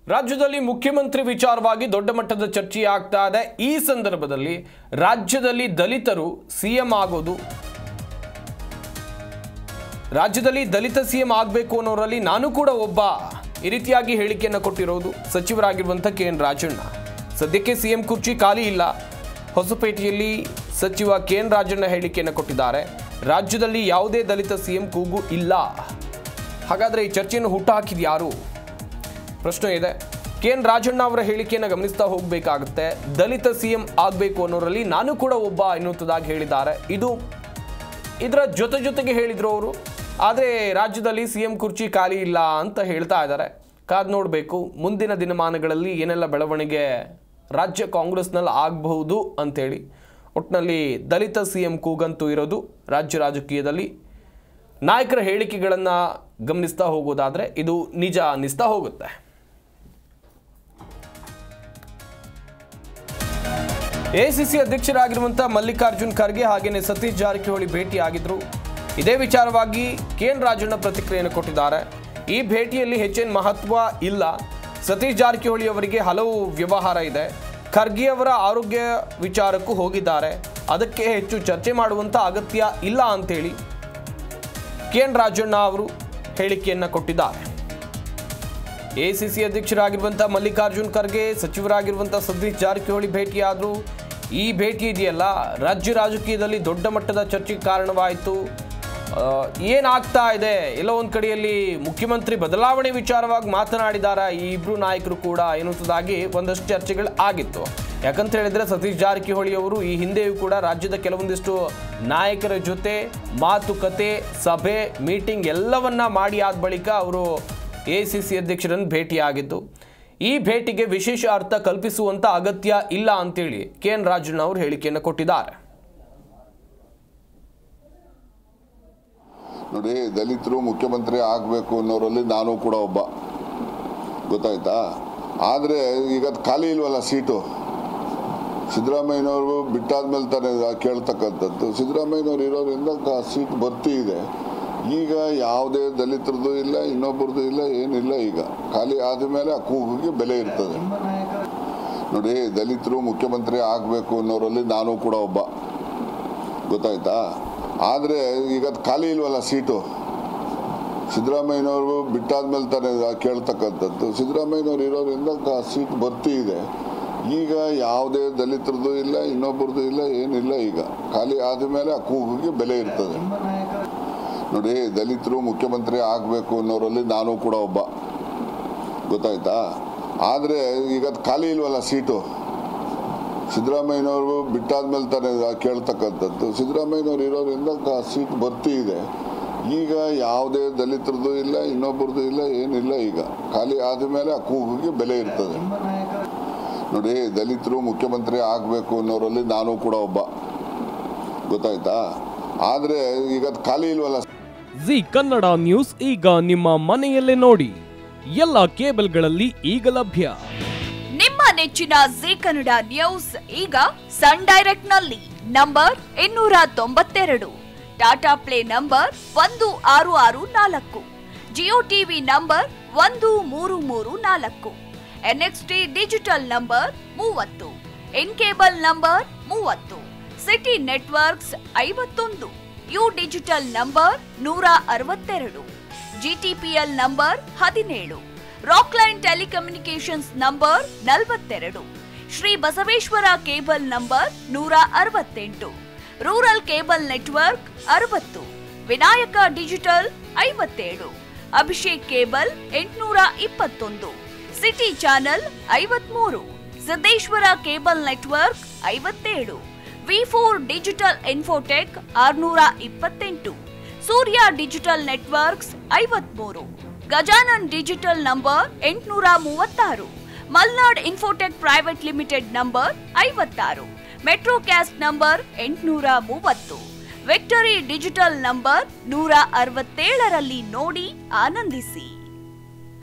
ರಾಜ್ಯದಲ್ಲಿ ಮುಖ್ಯಮಂತ್ರಿ ವಿಚಾರವಾಗಿ ದೊಡ್ಡ ಮಟ್ಟದ ಚರ್ಚೆ ಆಗ್ತಾ ಇದೆ। ಈ ಸಂದರ್ಭದಲ್ಲಿ ರಾಜ್ಯದಲ್ಲಿ ದಲಿತರು ಸಿಎಂ ಆಗೋದು, ರಾಜ್ಯದಲ್ಲಿ ದಲಿತ ಸಿಎಂ ಆಗಬೇಕು ಅನ್ನೋರಲ್ಲಿ ನಾನು ಕೂಡ ಒಬ್ಬ, ಈ ರೀತಿಯಾಗಿ ಹೇಳಿಕೆಯನ್ನು ಕೊಟ್ಟಿರೋದು ಸಚಿವರಾಗಿರುವಂತ ಕೆಎನ್ ರಾಜಣ್ಣ। ಸದ್ಯಕ್ಕೆ ಸಿಎಂ ಕುರ್ಚಿ ಖಾಲಿ ಇಲ್ಲ। ಹೊಸಪೇಟೆಯಲ್ಲಿ ಸಚಿವ ಕೆಎನ್ ರಾಜಣ್ಣ ಹೇಳಿಕೆಯನ್ನು ಕೊಟ್ಟಿದ್ದಾರೆ। ರಾಜ್ಯದಲ್ಲಿ ಯಾವುದೇ ದಲಿತ ಸಿಎಂ ಕೂಗು ಇಲ್ಲ। ಹಾಗಾದ್ರೆ ಈ ಚರ್ಚೆಯನ್ನು ಹುಟ್ಟುಹಾಕಿದ ಯಾರು ಪ್ರಶ್ನೆ ಇದೆ। ಕೆಎನ್ ರಾಜಣ್ಣ ಅವರ ಹೇಳಿಕೆಯನ್ನು ಗಮನಿಸ್ತಾ ಹೋಗಬೇಕಾಗುತ್ತೆ। ದಲಿತ ಸಿಎಂ ಆಗಬೇಕು ಅನ್ನೋರಲ್ಲಿ ನಾನು ಕೂಡ ಒಬ್ಬ ಎನ್ನುವುದಾಗಿ ಹೇಳಿದ್ದಾರೆ। ಇದರ ಜೊತೆಗೆ ಹೇಳಿದ್ರು ಅವರು, ಆದರೆ ರಾಜ್ಯದಲ್ಲಿ ಸಿಎಂ ಕುರ್ಚಿ ಖಾಲಿ ಇಲ್ಲ ಅಂತ ಹೇಳ್ತಾ ಇದ್ದಾರೆ। ಕಾದು ನೋಡಬೇಕು ಮುಂದಿನ ದಿನಮಾನಗಳಲ್ಲಿ ಏನೆಲ್ಲ ಬೆಳವಣಿಗೆ ರಾಜ್ಯ ಕಾಂಗ್ರೆಸ್ನಲ್ಲಿ ಆಗಬಹುದು ಅಂತೇಳಿ। ಒಟ್ಟಿನಲ್ಲಿ ದಲಿತ ಸಿಎಂ ಕೂಗಂತೂ ಇರೋದು ರಾಜ್ಯ ರಾಜಕೀಯದಲ್ಲಿ। ನಾಯಕರ ಹೇಳಿಕೆಗಳನ್ನು ಗಮನಿಸ್ತಾ ಹೋಗೋದಾದರೆ ಇದು ನಿಜ ಅನ್ನಿಸ್ತಾ ಹೋಗುತ್ತೆ। ಎಐಸಿಸಿ ಅಧ್ಯಕ್ಷರಾಗಿರುವಂಥ ಮಲ್ಲಿಕಾರ್ಜುನ್ ಖರ್ಗೆ ಹಾಗೆಯೇ ಸತೀಶ್ ಜಾರಕಿಹೊಳಿ ಭೇಟಿಯಾಗಿದ್ದರು। ಇದೇ ವಿಚಾರವಾಗಿ ಕೆಎನ್ ರಾಜಣ್ಣ ಪ್ರತಿಕ್ರಿಯೆಯನ್ನು ಕೊಟ್ಟಿದ್ದಾರೆ। ಈ ಭೇಟಿಯಲ್ಲಿ ಹೆಚ್ಚೇನು ಮಹತ್ವ ಇಲ್ಲ, ಸತೀಶ್ ಜಾರಕಿಹೊಳಿ ಅವರಿಗೆ ಹಲವು ವ್ಯವಹಾರ ಇದೆ, ಖರ್ಗೆ ಅವರ ಆರೋಗ್ಯ ವಿಚಾರಕ್ಕೂ ಹೋಗಿದ್ದಾರೆ, ಅದಕ್ಕೆ ಹೆಚ್ಚು ಚರ್ಚೆ ಮಾಡುವಂಥ ಅಗತ್ಯ ಇಲ್ಲ ಅಂತೇಳಿ ಕೆಎನ್ ರಾಜಣ್ಣ ಅವರು ಹೇಳಿಕೆಯನ್ನು ಕೊಟ್ಟಿದ್ದಾರೆ। ಎಐಸಿಸಿ ಅಧ್ಯಕ್ಷರಾಗಿರುವಂಥ ಮಲ್ಲಿಕಾರ್ಜುನ್ ಖರ್ಗೆ ಸಚಿವರಾಗಿರುವಂಥ ಸತೀಶ್ ಜಾರಕಿಹೊಳಿ ಭೇಟಿಯಾದರು। ಈ ಭೇಟಿ ಇದೆಯಲ್ಲ ರಾಜ್ಯ ರಾಜಕೀಯದಲ್ಲಿ ದೊಡ್ಡ ಮಟ್ಟದ ಚರ್ಚೆಗೆ ಕಾರಣವಾಯಿತು। ಏನಾಗ್ತಾ ಇದೆ, ಎಲ್ಲೋ ಒಂದು ಕಡೆಯಲ್ಲಿ ಮುಖ್ಯಮಂತ್ರಿ ಬದಲಾವಣೆ ವಿಚಾರವಾಗಿ ಮಾತನಾಡಿದ್ದಾರೆ ಈ ಇಬ್ಬರು ನಾಯಕರು ಕೂಡ ಎನ್ನುವುದಾಗಿ ಒಂದಷ್ಟು ಚರ್ಚೆಗಳು ಆಗಿತ್ತು। ಯಾಕಂತ ಹೇಳಿದ್ರೆ ಸತೀಶ್ ಜಾರಕಿಹೊಳಿ ಅವರು ಈ ಹಿಂದೆಯೂ ಕೂಡ ರಾಜ್ಯದ ಕೆಲವೊಂದಿಷ್ಟು ನಾಯಕರ ಜೊತೆ ಮಾತುಕತೆ, ಸಭೆ, ಮೀಟಿಂಗ್ ಎಲ್ಲವನ್ನ ಮಾಡಿ ಆದ ಬಳಿಕ ಅವರು ಎಐಸಿಸಿ ಅಧ್ಯಕ್ಷರನ್ನು ಭೇಟಿಯಾಗಿದ್ದು, ಈ ಭೇಟಿಗೆ ವಿಶೇಷ ಅರ್ಥ ಕಲ್ಪಿಸುವಂತ ಅಗತ್ಯ ಇಲ್ಲ ಅಂತೇಳಿ ಕೆಎನ್ ರಾಜಣ್ಣ ಅವರು ಹೇಳಿಕೆಯನ್ನು ಕೊಟ್ಟಿದ್ದಾರೆ। ನೋಡಿ, ದಲಿತರು ಮುಖ್ಯಮಂತ್ರಿ ಆಗಬೇಕು ಅನ್ನೋರಲ್ಲಿ ನಾನು ಕೂಡ ಒಬ್ಬ, ಗೊತ್ತಾಯ್ತಾ? ಆದರೆ ಈಗ ಅದು ಖಾಲಿ ಇಲ್ವಲ್ಲ ಸೀಟು, ಸಿದ್ದರಾಮಯ್ಯನವರು ಬಿಟ್ಟಾದ್ಮೇಲೆ ತಾನೇ ಕೇಳ್ತಕ್ಕಂಥದ್ದು। ಸಿದ್ದರಾಮಯ್ಯನವರು ಇರೋದ್ರಿಂದ ಸೀಟ್ ಭರ್ತಿ ಇದೆ। ಈಗ ಯಾವುದೇ ದಲಿತರದ್ದು ಇಲ್ಲ, ಇನ್ನೊಬ್ಬರದ್ದು ಇಲ್ಲ, ಏನಿಲ್ಲ। ಈಗ ಖಾಲಿ ಆದಮೇಲೆ ಆ ಕೂಗಿಗೆ ಬೆಲೆ ಇರ್ತದೆ। ನೋಡಿ, ದಲಿತರು ಮುಖ್ಯಮಂತ್ರಿ ಆಗಬೇಕು ಅನ್ನೋರಲ್ಲಿ ನಾನು ಕೂಡ ಒಬ್ಬ, ಗೊತ್ತಾಯ್ತಾ? ಆದರೆ ಈಗ ಅದು ಖಾಲಿ ಇಲ್ವಲ್ಲ ಸೀಟು, ಸಿದ್ದರಾಮಯ್ಯನವರು ಬಿಟ್ಟಾದ್ಮೇಲೆ ತಾನೇ ಕೇಳ್ತಕ್ಕಂಥದ್ದು। ಸಿದ್ದರಾಮಯ್ಯನವರು ಇರೋದ್ರಿಂದ ಸೀಟ್ ಭರ್ತಿ ಇದೆ। ಈಗ ಯಾವುದೇ ದಲಿತರದ್ದು ಇಲ್ಲ, ಇನ್ನೊಬ್ಬರದ್ದು ಇಲ್ಲ, ಏನಿಲ್ಲ। ಈಗ ಖಾಲಿ ಆದಮೇಲೆ ಆ ಕೂಗಿಗೆ ಬೆಲೆ ಇರ್ತದೆ। ನೋಡಿ, ದಲಿತರು ಮುಖ್ಯಮಂತ್ರಿ ಆಗಬೇಕು ಅನ್ನೋರಲ್ಲಿ ನಾನು ಕೂಡ ಒಬ್ಬ, ಗೊತ್ತಾಯ್ತಾ? ಆದರೆ ಈಗ ಅದು ಖಾಲಿ ಇಲ್ವಲ್ಲ ಸೀಟು, ಸಿದ್ದರಾಮಯ್ಯನವರು ಬಿಟ್ಟಾದ್ಮೇಲೆ ತಾನೇ ಕೇಳ್ತಕ್ಕಂಥದ್ದು। ಸಿದ್ದರಾಮಯ್ಯನವರು ಇರೋದ್ರಿಂದ ಸೀಟ್ ಭರ್ತಿ ಇದೆ। ಈಗ ಯಾವುದೇ ದಲಿತರದ್ದು ಇಲ್ಲ, ಇನ್ನೊಬ್ಬರದ್ದು ಇಲ್ಲ, ಏನಿಲ್ಲ। ಈಗ ಖಾಲಿ ಆದಮೇಲೆ ಆ ಕೂಗಿಗೆ ಬೆಲೆ ಇರ್ತದೆ। ನೋಡಿ, ದಲಿತರು ಮುಖ್ಯಮಂತ್ರಿ ಆಗಬೇಕು ಅನ್ನೋರಲ್ಲಿ ನಾನು ಕೂಡ ಒಬ್ಬ, ಗೊತ್ತಾಯ್ತಾ? ಆದರೆ ಈಗ ಅದು ಖಾಲಿ ಇಲ್ವಲ್ಲ। ಜಿ ಕನ್ನಡ ನ್ಯೂಸ್ ಈಗ ನಿಮ್ಮ ಮನೆಯಲ್ಲೇ ನೋಡಿ, ಎಲ್ಲ ಕೇಬಲ್ಗಳಲ್ಲಿ ಈಗ ಲಭ್ಯ। ನಿಮ್ಮ ನೆಚ್ಚಿನ ಜಿ ಕನ್ನಡ ನ್ಯೂಸ್ ಈಗ ಸನ್ ಡೈರೆಕ್ಟ್ ನಲ್ಲಿ number 292, Tata play number 1664, Jio TV number 1334, NXT digital number 30, in cable number 30, city networks 51, U digital number 162, GTPL number 17, Rockline telecommunications number 42, Shri Basaveshwara cable number 168, rural cable network 60, Vinayaka digital 57, Abhishek cable 821, city channel 53, Siddeshwara cable network 57, ವಿ4 digital infotech 628, Surya digital networks 53, Gajanan digital number 836, Malnad infotech private limited number 56, metrocast number 830, victory digital number 167ರಲ್ಲಿ ನೋಡಿ ಆನಂದಿಸಿ।